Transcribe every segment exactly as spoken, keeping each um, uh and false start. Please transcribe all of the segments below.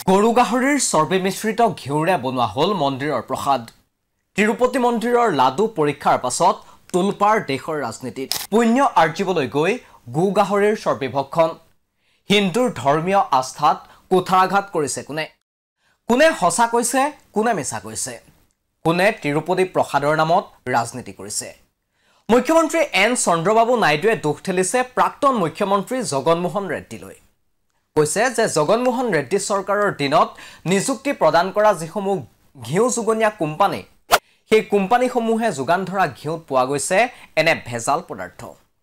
গৰু গাহৰিৰ চৰ্বি মিশ্ৰিত ঘিউৰে বনোৱা হল মন্দিৰৰ প্ৰসাদ তিৰুপতি মন্দিৰৰ লাডু পৰীক্ষাৰ পাছত তুলপাৰ দেশৰ ৰাজনীতিত পুণ্য আৰ্জিবলৈ গৈ গু গাহৰিৰ চৰ্বি ভক্ষণ হিন্দুৰ ধৰ্মীয় আস্থাত কুঠাৰাঘাত কৰিছে কোনে কোনে হসা কৈছে কোনে মিছা কৈছে কোনে তিৰুপতি প্ৰসাদৰ নামত ৰাজনীতি কৰিছে মুখ্যমন্ত্ৰী এন চন্দ্ৰবাবু নাইডুৱে দুখ ঠেলিছে প্ৰাক্তন মুখ্যমন্ত্ৰী জগনমোহন ৰেড্ডীলৈ কৈছে যে জগনমোহন ৰেড্ডী চৰকাৰৰ দিনত নিযুক্তি প্ৰদান কৰা যিসমূহ ঘিউ যোগনীয়া কোম্পানী সেই কোম্পানীসমূহে যোগান ধৰা ঘিউত পোৱা গৈছে এনে ভেজাল পদাৰ্থ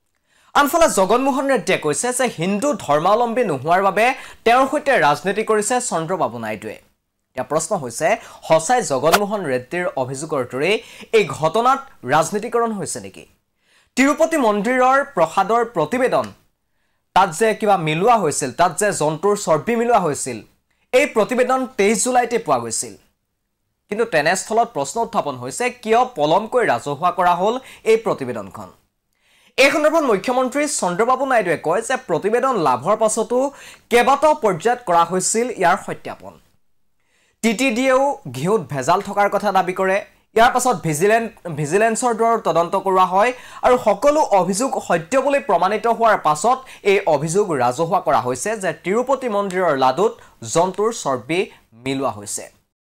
আনফালে জগনমোহন ৰেড্ডীয়ে কৈছে যে হিন্দু ধৰ্মাৱলম্বী নোহোৱাৰ বাবে তেওঁৰ সৈতে ৰাজনীতি কৰিছে চন্দ্ৰবাবু নাইডুৱে এতিয়া প্ৰশ্ন হৈছে হসাই জগনমোহন ৰেড্ডীৰ অভিযোগৰ দৰে এই ঘটনাত ৰাজনীতিকৰণ হৈছে নেকি তিৰুপতি মন্দিৰৰ প্ৰসাদৰ প্ৰতিবেদন তাত যে কিবা মিলোৱা হৈছিল তাত যে জন্তুৰ চৰ্বি মিলোৱা হৈছিল এই প্ৰতিবেদন তেইছ জুলাইতে পোৱা গৈছিল কিন্তু তেনেস্থলত প্ৰশ্ন উত্থাপন হৈছে কিয় পলমকৈ ৰাজহুৱা কৰা হল এই প্ৰতিবেদনখন এই সন্দৰ্ভত মুখ্যমন্ত্ৰী চন্দ্ৰবাবু নাইডুৱে কয় যে প্ৰতিবেদন লাভৰ পাছতো কেইবাটাও পৰ্যায়ত কৰা হৈছিল ইয়াৰ সত্যাপন টিটিডিয়েও ঘিউত ভেজাল থকাৰ কথা দাবী কৰে ইয়াৰ পাছত ভিজিলেন্স ভিজিলেন্সৰ দ্বাৰা তদন্ত কৰা হয় আৰু সকলো অভিযোগ সত্য বুলি প্ৰমাণিত হোৱাৰ পাছত এই অভিযোগ ৰাজহুৱা কৰা হৈছে যে তিৰুপতি মন্দিৰৰ লাডুত জন্তুৰ চৰ্বি মিলোৱা হৈছে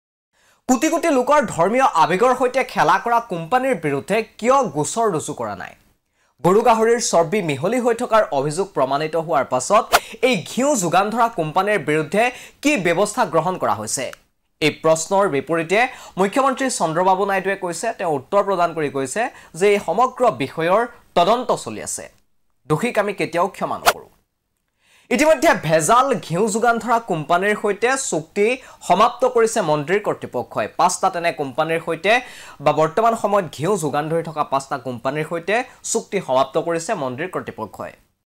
কোটি কোটি লোকৰ ধৰ্মীয় আবেগৰ সৈতে খেলা কৰা কোম্পানীৰ বিৰুদ্ধে কিয় গোচৰ ৰুজু কৰা নাই গৰু গাহৰিৰ চৰ্বি মিহলি হৈ থকাৰ অভিযোগ প্ৰমাণিত হোৱাৰ পাছত এই ঘিউ যোগান ধৰা কোম্পানীৰ বিৰুদ্ধে কি ব্যৱস্থা গ্ৰহণ কৰা হৈছে এই প্ৰশ্নৰ বিপৰীতে মুখ্যমন্ত্ৰী চন্দ্ৰবাবু নাইডুৱে কৈছে তেওঁ উত্তৰ প্ৰদান কৰি কৈছে যে এই সমগ্ৰ বিষয়ৰ তদন্ত চলি আছে দোষীক আমি কেতিয়াও ক্ষমা নকৰো ইতিমধ্যে ভেজাল ঘিউ যোগান ধৰা কোম্পানীৰ সৈতে চুক্তি সমাপ্ত কৰিছে মন্দিৰ কৰ্তৃপক্ষই পাঁচটা তেনে কোম্পানীৰ সৈতে বা বৰ্তমান সময়ত ঘিউ যোগান ধৰি থকা পাঁচটা কোম্পানীৰ সৈতে চুক্তি সমাপ্ত কৰিছে মন্দিৰ কৰ্তৃপক্ষই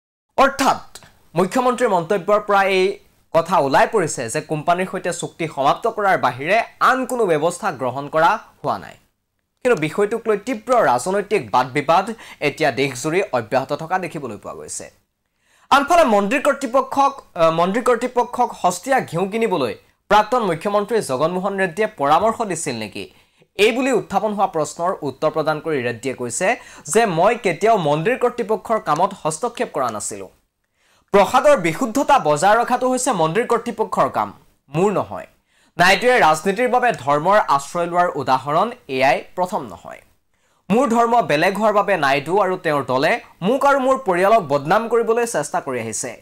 অৰ্থাৎ মুখ্যমন্ত্ৰীৰ মন্তব্যৰ পৰা এই কথা ওলাই পৰিছে যে কোম্পানীৰ সৈতে চুক্তি সমাপ্ত কৰাৰ বাহিৰে আন কোনো ব্যৱস্থা গ্ৰহণ কৰা হোৱা নাই কিন্তু বিষয়টোক লৈ তীব্ৰ ৰাজনৈতিক বাদ বিবাদ এতিয়া দেশজুৰি অব্যাহত থকা দেখিবলৈ পোৱা গৈছে আনফালে মন্দিৰ কৰ্তৃপক্ষক মন্দিৰ কৰ্তৃপক্ষক হস্তিয়া ঘিউ কিনিবলৈ প্ৰাক্তন মুখ্যমন্ত্ৰী জগনমোহন ৰেড্ডীয়ে পৰামৰ্শ দিছিল নেকি এই বুলি উত্থাপন হোৱা প্ৰশ্নৰ উত্তৰ প্ৰদান কৰি ৰেড্ডীয়ে কৈছে যে মই কেতিয়াও মন্দিৰ কৰ্তৃপক্ষৰ কামত হস্তক্ষেপ কৰা নাছিলো প্ৰসাদৰ বিশুদ্ধতা বজাই ৰখাটো হৈছে মন্দিৰ কৰ্তৃপক্ষৰ কাম মোৰ নহয় নাইডুৱে ৰাজনীতিৰ বাবে ধৰ্মৰ আশ্ৰয় লোৱাৰ উদাহৰণ এয়াই প্ৰথম নহয় মোৰ ধৰ্ম বেলেগ হোৱাৰ বাবে নাইডু আৰু তেওঁৰ দলে মোক আৰু মোৰ পৰিয়ালক বদনাম কৰিবলৈ চেষ্টা কৰি আহিছে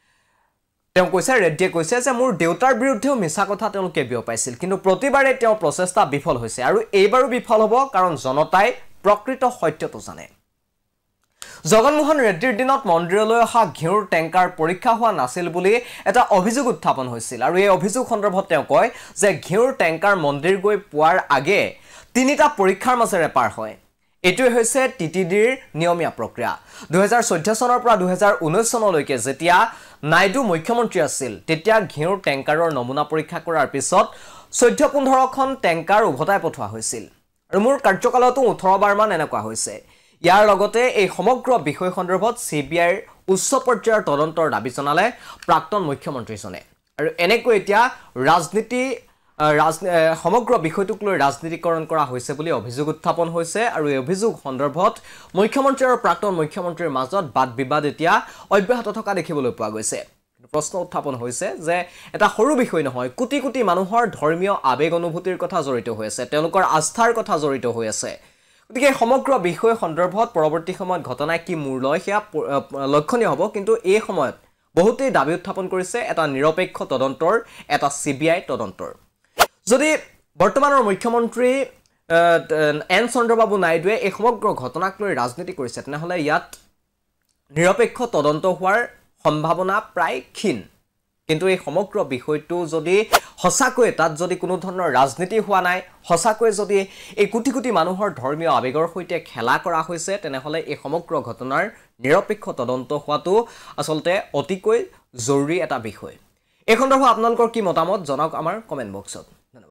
তেওঁ কৈছে ৰেড্ডীয়ে কৈছে যে মোৰ দেউতাৰ বিৰুদ্ধেও মিছা কথা তেওঁলোকে বিয়পাইছিল কিন্তু প্ৰতিবাৰে তেওঁ প্ৰচেষ্টা বিফল হৈছে আৰু এইবাৰো বিফল হ'ব কাৰণ জনতাই প্ৰকৃত সত্যটো জানে জগনমোহন ৰেড্ডীৰ দিনত মন্দিৰলৈ অহা ঘিউৰ টেংকাৰ পৰীক্ষা হোৱা নাছিল বুলি এটা অভিযোগ উত্থাপন হৈছিল আৰু এই অভিযোগ সন্দৰ্ভত তেওঁ কয় যে ঘিউৰ টেংকাৰ মন্দিৰ গৈ পোৱাৰ আগে তিনিটা পৰীক্ষাৰ মাজেৰে পাৰ হয় এটোৱে হৈছে টিটিডিৰ নিয়মীয়া প্ৰক্ৰিয়া দুই হাজাৰ চৈধ্য চনৰ পৰা দুই হাজাৰ ঊনৈশ চনলৈকে যেতিয়া নাইডু মুখ্যমন্ত্ৰী আছিল তেতিয়া ঘিউৰ টেংকাৰৰ নমুনা পৰীক্ষা কৰাৰ পিছত চৈধ্য পোন্ধৰ খন টেংকাৰ উভতাই পঠোৱা হৈছিল আৰু মোৰ কাৰ্যকালতো ওঠৰ বাৰ মান এনেকুৱা হৈছে ইয়াৰ লগতে এই সমগ্ৰ বিষয় সন্দৰ্ভত সিবিআইৰ উচ্চ পৰ্যায়ৰ তদন্তৰ দাবী জনালে প্ৰাক্তন মুখ্যমন্ত্ৰীজনে আৰু এনেকৈ এতিয়া ৰাজনীতি সমগ্ৰ বিষয়টোক লৈ ৰাজনীতিকৰণ কৰা হৈছে বুলি অভিযোগ উত্থাপন হৈছে আৰু এই অভিযোগ সন্দৰ্ভত মুখ্যমন্ত্ৰী আৰু প্ৰাক্তন মুখ্যমন্ত্ৰীৰ মাজত বাদ বিবাদ এতিয়া অব্যাহত থকা দেখিবলৈ পোৱা গৈছে প্ৰশ্ন উত্থাপন হৈছে যে এটা সৰু বিষয় নহয় কোটি কোটি মানুহৰ ধৰ্মীয় আবেগ অনুভূতিৰ কথা জড়িত হৈ আছে তেওঁলোকৰ আস্থাৰ কথা জড়িত হৈ আছে গতিকে সমগ্ৰ বিষয় সন্দৰ্ভত পৰৱৰ্তী সময়ত ঘটনাই কি মূৰ লয় সেয়া লক্ষণীয় হ'ব কিন্তু এই সময়ত বহুতেই দাবী উত্থাপন কৰিছে এটা নিৰপেক্ষ তদন্তৰ এটা সিবিআই তদন্তৰ যদি বৰ্তমানৰ মুখ্যমন্ত্ৰী এন চন্দ্ৰবাবু নাইডুৱে এই সমগ্ৰ ঘটনাক লৈ ৰাজনীতি কৰিছে তেনেহ'লে ইয়াত নিৰপেক্ষ তদন্ত হোৱাৰ সম্ভাৱনা প্ৰায় ক্ষীণ কিন্তু এই সমগ্ৰ বিষয়টো যদি হসাকৈ তাত যদি কোনো ধৰণৰ ৰাজনীতি হোৱা নাই হসাকৈ যদি এই কোটি কোটি মানুহৰ ধৰ্মীয় আবেগৰ সৈতে খেলা কৰা হৈছে তেনেহ'লে এই সমগ্ৰ ঘটনাৰ নিৰপেক্ষ তদন্ত হোৱাটো আচলতে অতিকৈ জৰুৰী এটা বিষয় এই সন্দৰ্ভত আপোনালোকৰ কি মতামত জনাওক আমাৰ কমেন্ট বক্সত